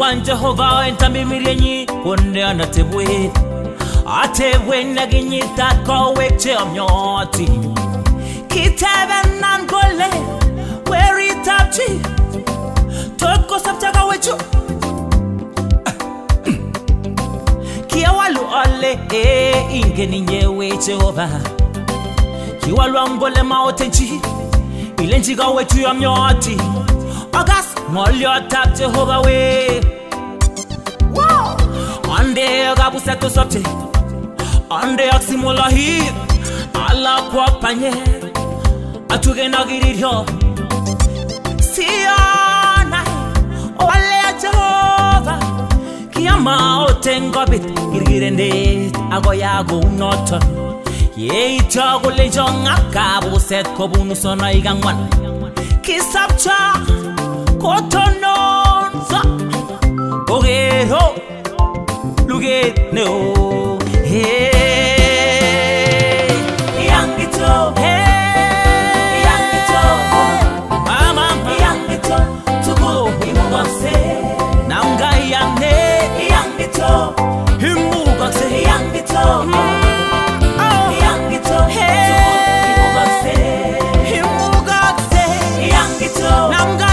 Iman Jehovah entambi miryenyi konde anatebwe atebwe naginyita kowek cheomnyoti kiteben nan gole weritapchi toko sapchaka wechu kiawalu ole ingeni nyewe Jehovah kiwalu angole maotenchi ilenji ga wechu yomnyoti Agas Moliotap Jehovah we wow Ande agabusa to sopte Ande aksimula hi Ala kwa panye Atuge nagiriryo Siona Ole Jehovah Kiyama otengobit Girgirende Agoyago unoton Ye itago lejong Akabuset kobunusona igangwan Kisapcha Kotononza Ogero Luget no Hey Yangito Hey Yangito Mama Yangito Tuko Imubakse Nanga Yane Yangito Imubakse Yangito Yangito Hey Imubakse Imubakse Yangito Nanga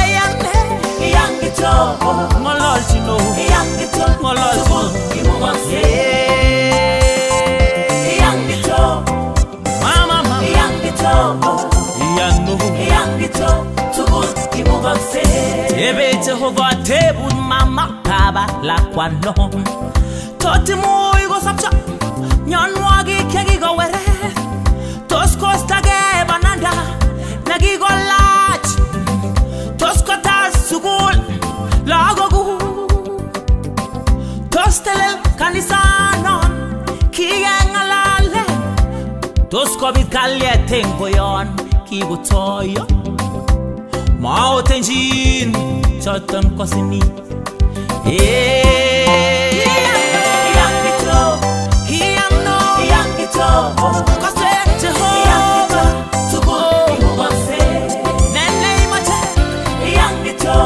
Mololchino, Mololchino, Imubakse, Yangito, Mama, Yangito, Yangito, Tubus, Imubakse, Ebe Jehovah, Tebud, Mama, Kaba, Lakwano, Totimu, Igo Sapcha, Nyanwagi, Kegigo, Were, Toskos Tage, Bananda, Nagigo Lach, Toskotas, Sugul. Lagogu Tostelel kanisanon Kiyangalale Toskobit kalye tengoyon Kibutoyo Maotenjin Choton kosini Yangito Hiyamno Yangito Kose Jehovah Tuko Imubakse Nene imache Yangito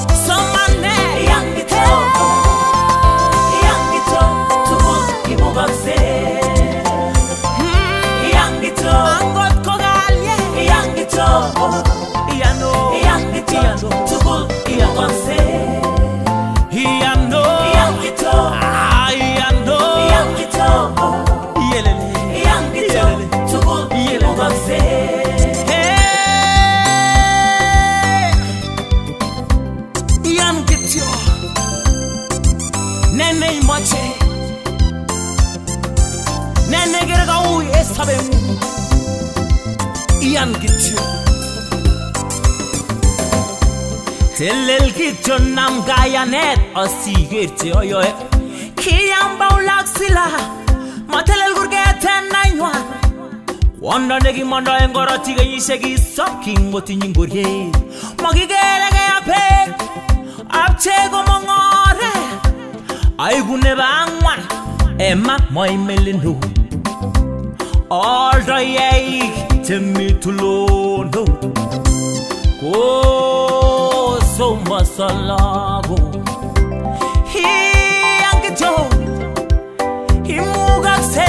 Nene gerga uy esabe IYAN KITYO Telel kityo nam gayanet osigirti oyoe Kiyamba ulaksila Matelel gurgeten nainwan Wanda negi manda engora tige yishegi Sopking moti nyingurye Magigerege apek Apchego mongore Aigune bangwan Emma moi melinu All the yeik Temi tulono Go so masalago Yangito Imubakse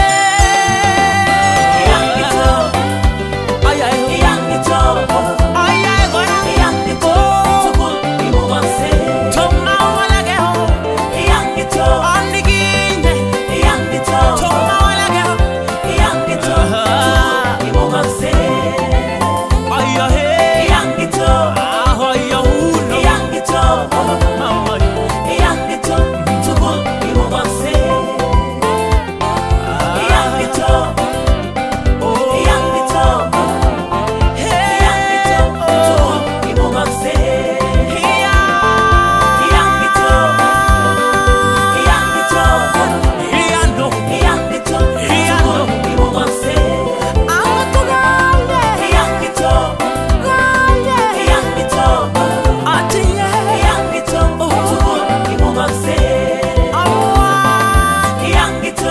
Yangito Ayay Yangito Ayay gora Yangito Tukul Imubakse Toma walageho Yangito Andigine Yangito Toma walageho Yangito Tukul Imubakse Ayay Yangito Ahoyo uno Yangito Yangito Tukul Imubakse Yangito Yangito Yangito Tukul Imubakse Yangito Yangito Yangito Yangito Tukul Imubakse Amotogale Yangito Yangito Atiye Yangito Tukul Imubakse Yangito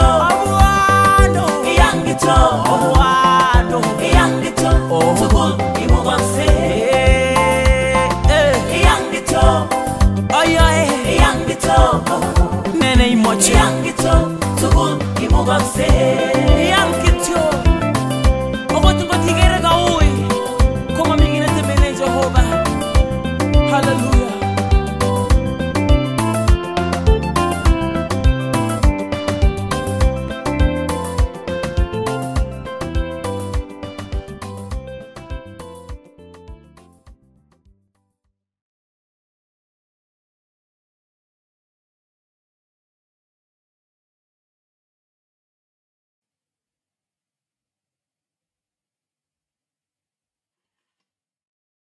Yangito Yangito Tukul Imubakse Yangito Oyoe kito nene imoche yang kito tugul imugakse